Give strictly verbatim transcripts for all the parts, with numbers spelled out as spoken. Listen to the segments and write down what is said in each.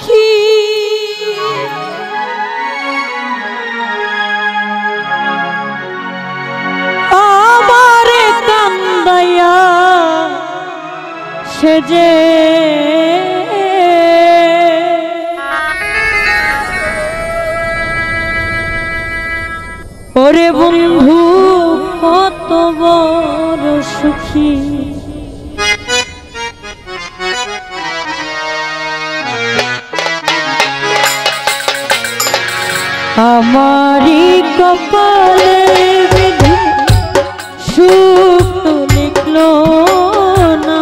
দুঃখী আমারে কান্দাইয়া সেজে ওরে বন্ধু কত বড় সুখী আমারি কপালে বিধি সুখ তো লিখলো না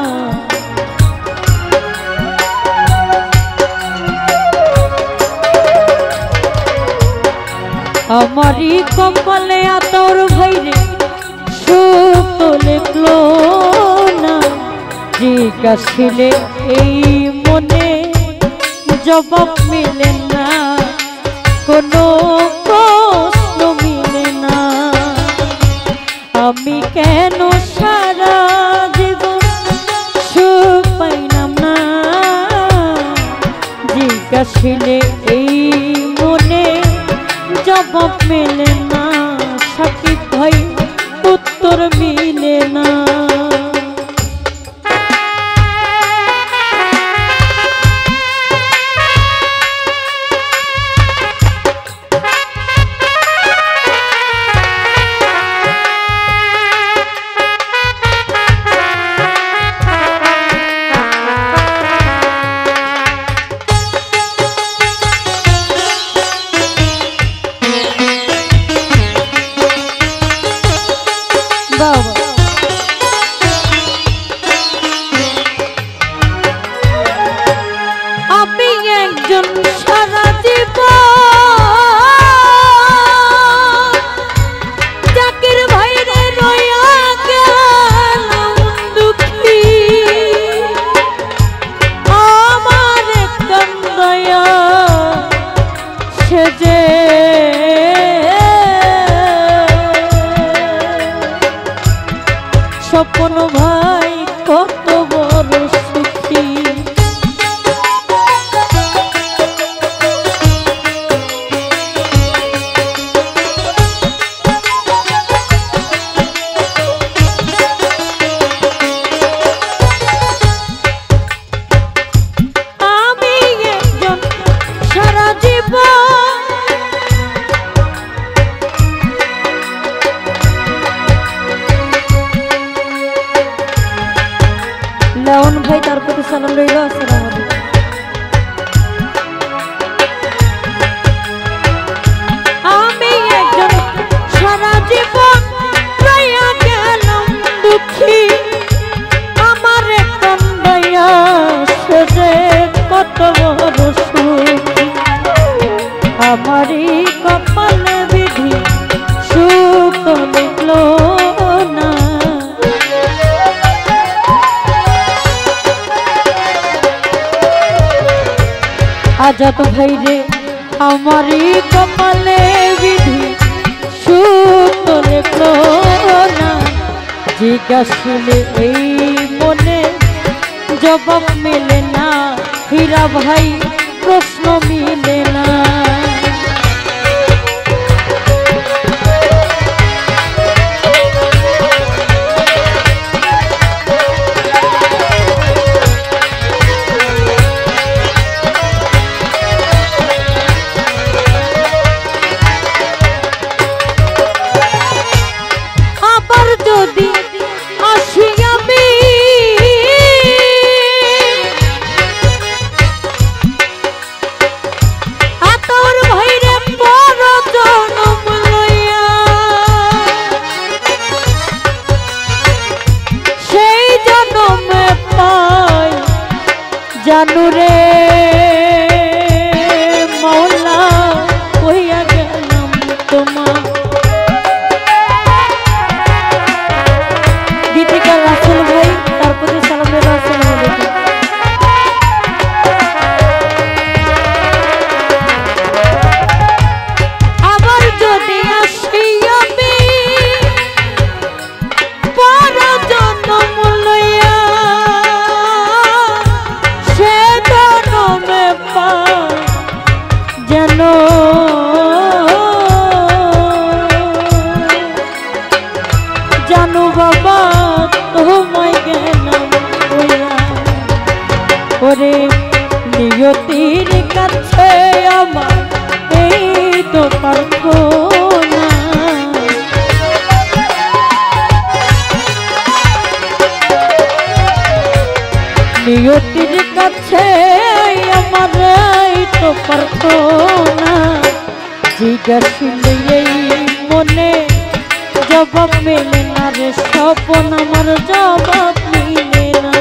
আমারি কপালে আতর ভাইরে সুখ তো লিখলো না জিজ্ঞাসিলে এই মনে জবাব মিলে না কোনো প্রশ্ন মিলে না আমি কেন সারা জীবন সুখ পাইলাম না জিজ্ঞাসিলে এই মনে জবাব মিলে না সাকিব ভাই উত্তর মিলে না আমি একজন সারা জীবন জাকির ভাইরে রইয়া গেলাম দুঃখী আমার কান্দায়া সেজে স্বপ্ন ভাই কত বড় সুখী আমি একজন সারা জীবন লাউন ভাই তার প্রতি সালাম রইল আসসালামু আলাইকুম আমি একজন সারা জীবন রইয়া গেলাম দুঃখী আমার কান্দাইয়া সেজে কত বড় সুখী আমারই কপালে বিধি সুখ লিখলো না আজাদ ভাই রে আমারই কপালে বিধি সুখ তো লিখলো না জিজ্ঞাসিলে এই মনে জবাব মিলে না হীরা ভাই প্রশ্ন মিলে না যদি আসি আমি নিয়তির কাছে আমার এই তো প্রার্থনা নিয়তির কাছে আমার এই তো প্রার্থনা জিজ্ঞাসিলে এই মনে জবাব মেলে না রে স্বপন আমার জবাব মিলে না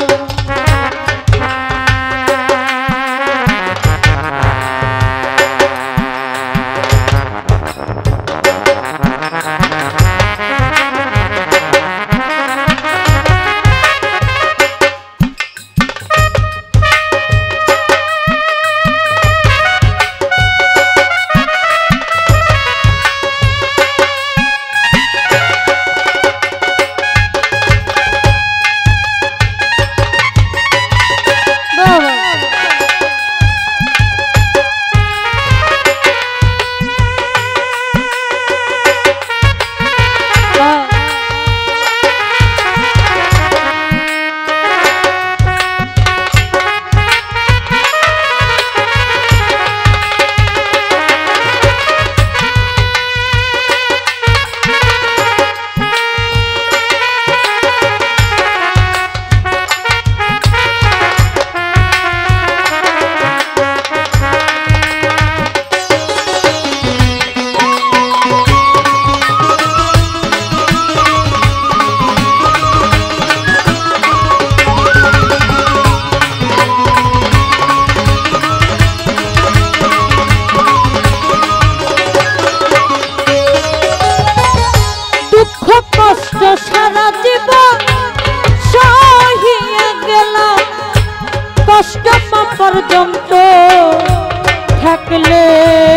সারা জীবন সহিয়া গেলাম কষ্ট পর্যন্ত থাকলে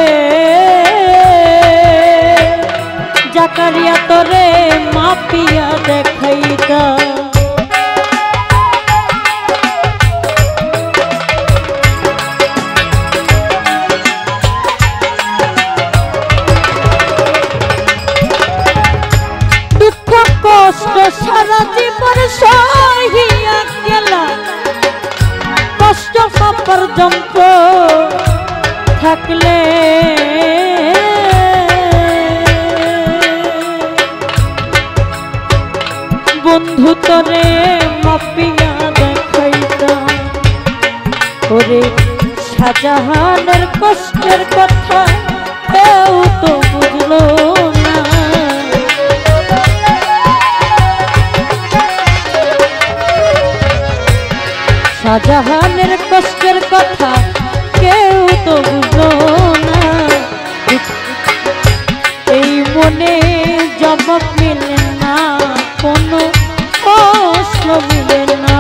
জাকারিয়া তোরে মাপিয়া দেখাইতা কষ্ট সারা জীবন সহিয়া গেলাম কষ্ট পর্যন্ত থাকলে বন্ধু তোরে মাপিয়া দেখাইতাম ওরে শাহজাহানের কষ্টের কথা কেউ তো বুঝলো না শাহজাহানের কষ্টের কথা কেউ তো বুঝলো না এই মনে জবাব মিলে না কোনো প্রশ্ন মিলে না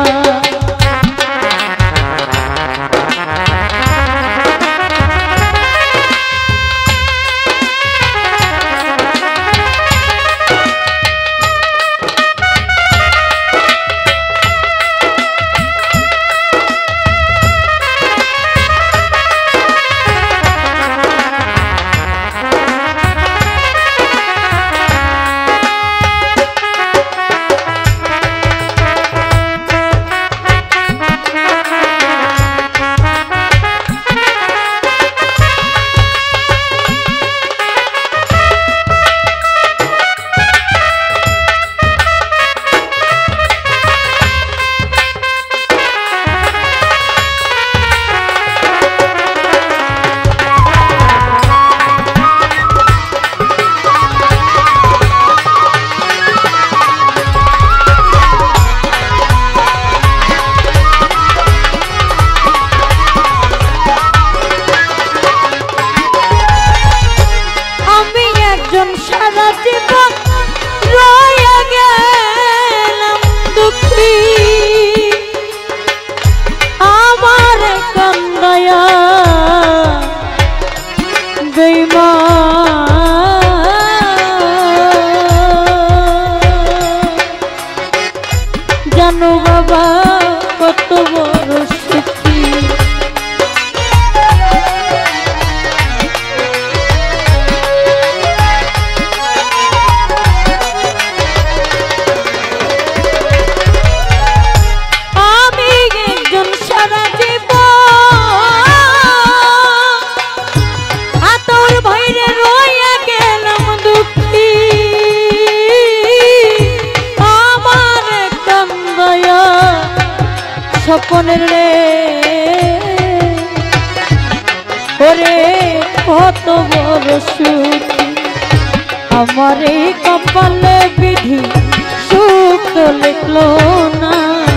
ওরে কত বড় সুখী আমার এই কপালে বিধি সুখ তো লিখলো না।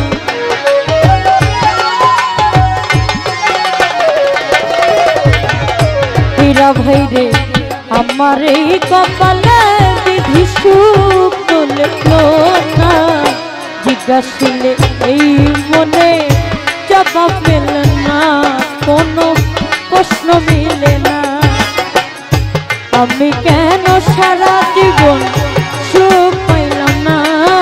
হীরা ভাই রে আমার এই কপালে বিধি সুখ তো লিখলো না। জিজ্ঞাসিলে এই মনে জবাব মেলে না, কোনো প্রশ্ন মিলে না। আমি কেন সারা জীবন সুখ পাইলাম না?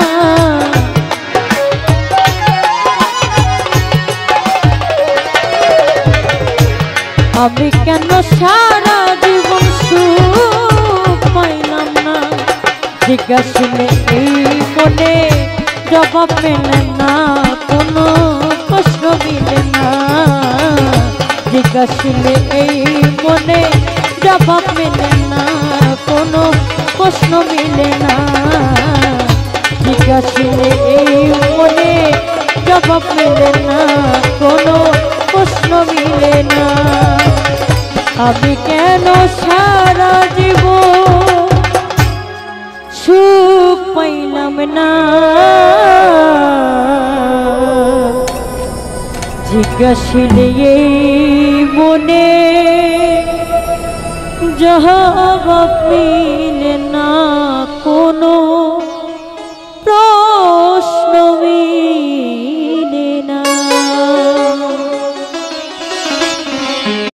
আমি কেন সারা জীবন সুখ পাইলাম না? জিজ্ঞাসিলে এই মনে জবাব মেলে না, কোনো প্রশ্ন মিলে না। জিজ্ঞাসিলে এই মনে জবাব মেলে না, কোনো প্রশ্ন মিলে না। জিজ্ঞাসিলে এই মনে জবাব মেলে না, কোনো প্রশ্ন মিলে না। আমি কেন সারা জীবন সুখ পাইলাম না? জিজ্ঞাসিলে এই মনে জবাব মিলে না, কোনো